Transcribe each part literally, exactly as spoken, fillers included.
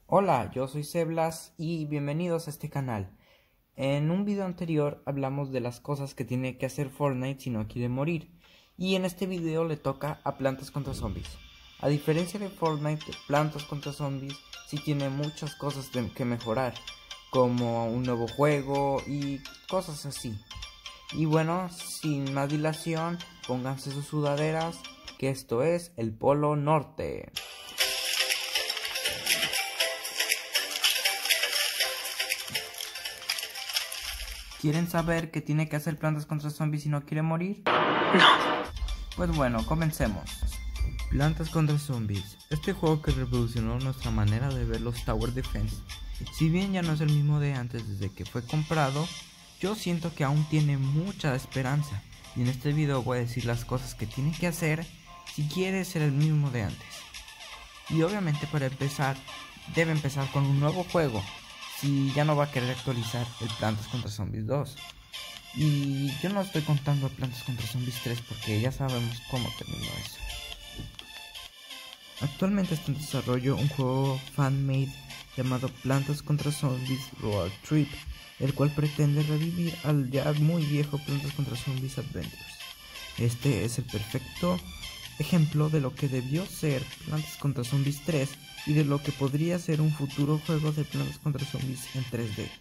Hola, yo soy Seblas y bienvenidos a este canal. En un video anterior hablamos de las cosas que tiene que hacer Fortnite si no quiere morir, y en este video le toca a Plantas contra Zombies. A diferencia de Fortnite, Plantas contra Zombies sí tiene muchas cosas de que mejorar, como un nuevo juego y cosas así. Y bueno, sin más dilación, pónganse sus sudaderas, que esto es el Polo Norte. ¿Quieren saber qué tiene que hacer Plantas contra Zombies si no quiere morir? No. Pues bueno, comencemos. Plantas contra Zombies, este juego que revolucionó nuestra manera de ver los Tower Defense. Si bien ya no es el mismo de antes desde que fue comprado, yo siento que aún tiene mucha esperanza. Y en este video voy a decir las cosas que tiene que hacer si quiere ser el mismo de antes. Y obviamente para empezar, debe empezar con un nuevo juego, si ya no va a querer actualizar el Plantas contra Zombies dos. Y yo no estoy contando el Plantas contra Zombies tres porque ya sabemos cómo terminó eso. Actualmente está en desarrollo un juego fan-made llamado Plantas contra Zombies Road Trip, el cual pretende revivir al ya muy viejo Plantas contra Zombies Adventures. Este es el perfecto ejemplo de lo que debió ser Plantas contra Zombies tres y de lo que podría ser un futuro juego de Plantas contra Zombies en tres D.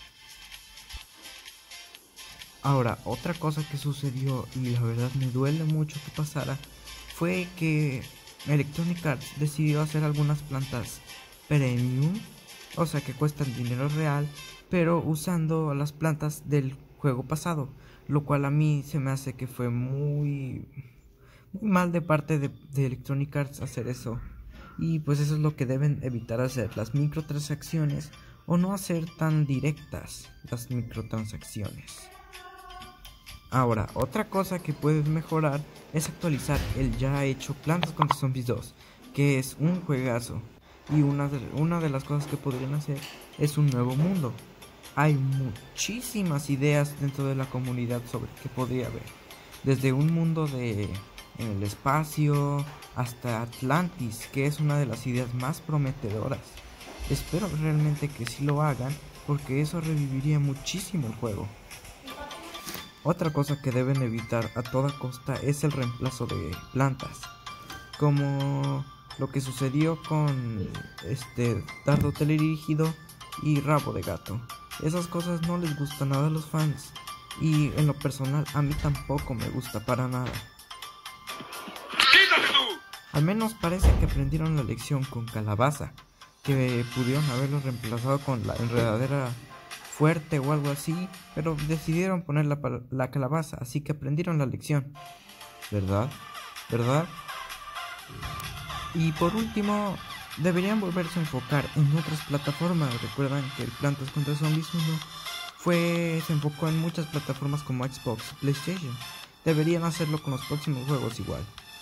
Ahora, otra cosa que sucedió y la verdad me duele mucho que pasara fue que Electronic Arts decidió hacer algunas plantas premium, o sea que cuestan dinero real, pero usando las plantas del juego pasado, lo cual a mí se me hace que fue muy, muy mal de parte de, de Electronic Arts hacer eso. Y pues eso es lo que deben evitar hacer, las microtransacciones, o no hacer tan directas las microtransacciones. Ahora, otra cosa que puedes mejorar es actualizar el ya hecho Plantas contra Zombies dos, que es un juegazo. Y una de, una de las cosas que podrían hacer es un nuevo mundo. Hay muchísimas ideas dentro de la comunidad sobre qué podría haber. Desde un mundo de en el espacio hasta Atlantis, que es una de las ideas más prometedoras. Espero realmente que sí lo hagan, porque eso reviviría muchísimo el juego. Otra cosa que deben evitar a toda costa es el reemplazo de plantas, como lo que sucedió con este dardo teledirigido y rabo de gato. Esas cosas no les gustan nada a los fans, y en lo personal a mí tampoco me gusta para nada. Al menos parece que aprendieron la lección con Calabaza, que pudieron haberlo reemplazado con la enredadera fuerte o algo así, pero decidieron poner la, la calabaza, así que aprendieron la lección. ¿Verdad? ¿Verdad? Y por último, deberían volverse a enfocar en otras plataformas. Recuerdan que el Plantas contra Zombies uno fue, se enfocó en muchas plataformas como Xbox y PlayStation. Deberían hacerlo con los próximos juegos igual.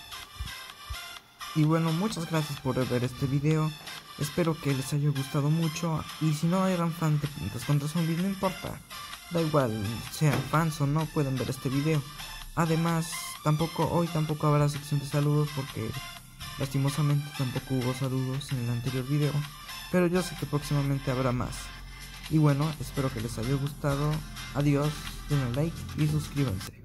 Y bueno, muchas gracias por ver este video. Espero que les haya gustado mucho. Y si no eran fans de Plantas contra Zombies, no importa. Da igual, sean fans o no, pueden ver este video. Además, tampoco hoy tampoco habrá sección de saludos porque lastimosamente tampoco hubo saludos en el anterior video. Pero yo sé que próximamente habrá más. Y bueno, espero que les haya gustado. Adiós, denle like y suscríbanse.